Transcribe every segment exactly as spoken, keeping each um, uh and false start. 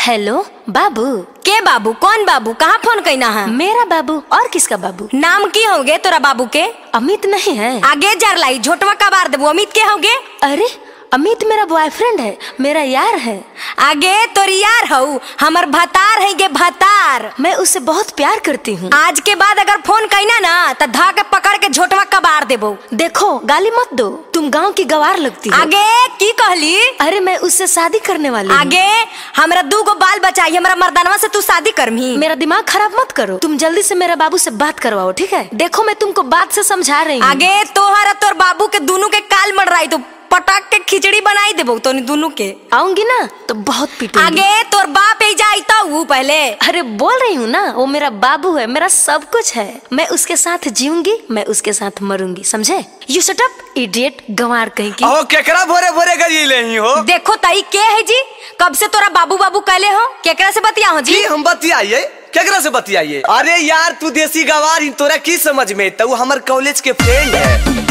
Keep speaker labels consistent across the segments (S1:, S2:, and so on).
S1: Hello बाबू।
S2: के बाबू? कौन बाबू? कहाँ फोन करना है?
S1: मेरा बाबू। और किसका बाबू?
S2: नाम की होगे तोरा बाबू के?
S1: अमित नहीं है।
S2: आगे जर लाई झोटवा कबार देबू। अमित के होगे?
S1: अरे अमित मेरा बॉयफ्रेंड है, मेरा यार है।
S2: आगे तोरी यार हूँ, हमर भतार है गे भतार।
S1: मैं उससे बहुत प्यार करती हूँ।
S2: आज के बाद अगर फोन करना ना तो धा के पकड़ के झोटवा कबार देबो।
S1: देखो गाली मत दो, तुम गांव की गवार लगती हो।
S2: आगे की कहली?
S1: अरे मैं उससे शादी करने वाली हूँ।
S2: आगे हमरा दू गो बाल बचाई, हमरा मर्दानवा से तू शादी करमी।
S1: मेरा दिमाग खराब मत करो, तुम जल्दी से मेरे बाबू से बात करवाओ, ठीक है? देखो मैं तुमको बात से समझा रही हूँ।
S2: आगे तोहरा तोर बाबू के दोनों के काल मर रही, तो पटाक के खिचड़ी बनाई देबो तो दोनों के।
S1: आऊंगी ना तो बहुत पीटूंगी।
S2: आगे तोर बाप ही जाता हूँ पहले।
S1: अरे बोल रही हूँ ना, वो मेरा बाबू है, मेरा सब कुछ है। मैं उसके साथ जीऊंगी, मैं उसके साथ मरूंगी, समझे? यू शट अप इडियट, गंवार कहीं की।
S3: ओ केकरा भोरे भोरे गई ले हो?
S2: देखो ताई के है जी, कब से तोरा बाबू बाबू कहले हो? केकरा से बतिया हो जी?
S3: हम बतियाइए, केकरा से बतियाइए? अरे यार तू देसी गवार, तोरा की समझ में? तू हमार कॉलेज के फ्रेंड है,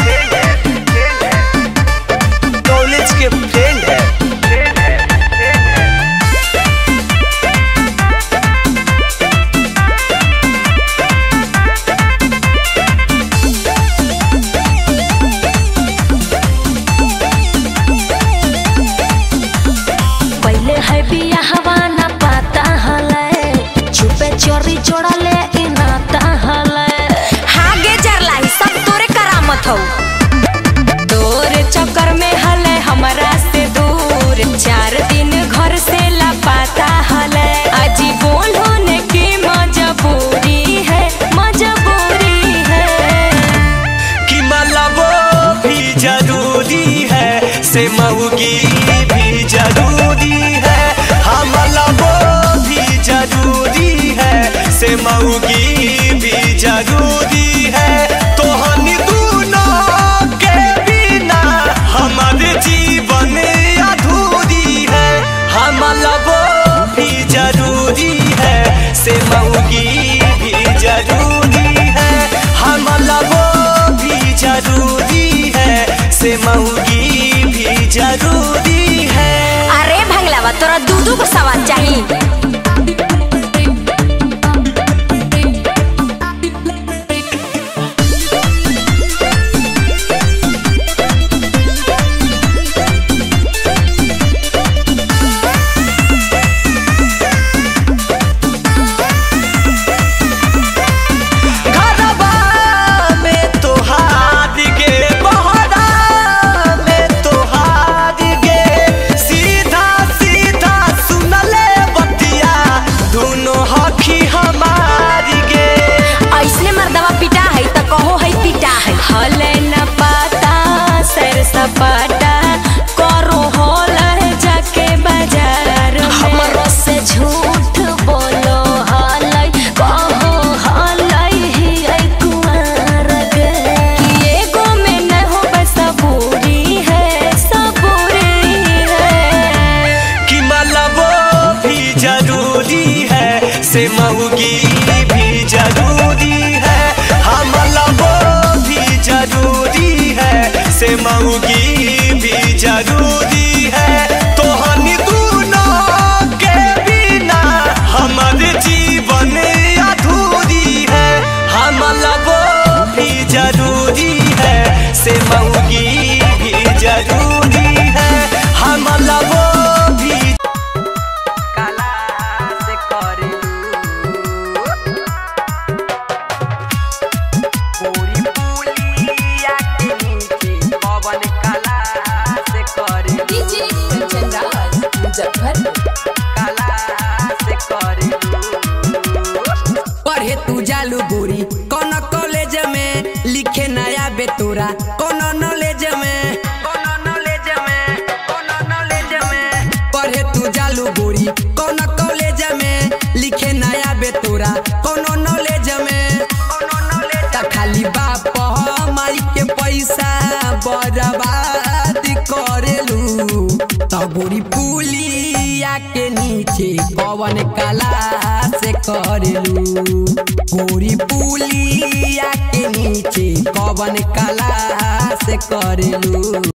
S3: कॉलेज के फ्रेंड है।
S1: पहले है बियाहवा ना पाता हले, छुपे चोरी जोड़ा ले इनाता हले।
S2: हागे जरलाई सब तोरे करामत हो। तोरे चक्कर में हले हमरा से दूर, चार दिन घर से लापता हले। अजी बोल होने की मजबूरी है, मजबूरी है
S3: कि मतलब भी जरूरी है, से मऊगी भी जरूरी है। हाँ मतलब भी जरूरी है, से मऊगी भी जरूरी है। तो हम दोनों के बिना हमारे जीवन अधूरी है। हाँ मतलब भी जरूरी है, से मऊगी भी जरूरी है। हाँ मतलब भी जरूरी है, से मऊगी भी जरूरी है।
S2: अरे भंगलावा तोरा दूधू को सवाल चाहिए।
S1: सपाटा करो होल जाके बाजार, हमरो से झूठ बोलो हालै, कहो हालै ही आई कुंवर गे। एगो में न हो सबूरी है, सबूरी है
S3: कि मतलब भी जरूरी है, से मऊगी भी जरूरी है। हाँ मतलब भी जरूरी है, से मऊगी भी जरूरी है। तो हम दोनों के बिना हमारे जीवन अधूरी है। हाँ मतलब भी जरूरी है, से मऊगी भी जरूरी है। हाँ मतलब भी काला से करे पूरी पुलिया के नीचे पवन काला से करे
S4: डीजे चंद्राज मुजफ्फरपुर
S3: काला से करे।
S5: पढ़े तू जालू गोरी कौन कॉलेज में, लिखे नया बेतुरा कौन नॉलेज में, कौन नॉलेज में, कौन नॉलेज में। पढ़े तू जालू गोरी कौन कॉलेज में, लिखे नया बेतुरा कौन नॉलेज में, कौन नॉलेज। त खाली बाप माई के पैसा बर्बाद करेलू, त गोरी पुलिया के नीचे पवन कला से करेलू। गोरी पुलिया के नीचे पवन कला से करेलू।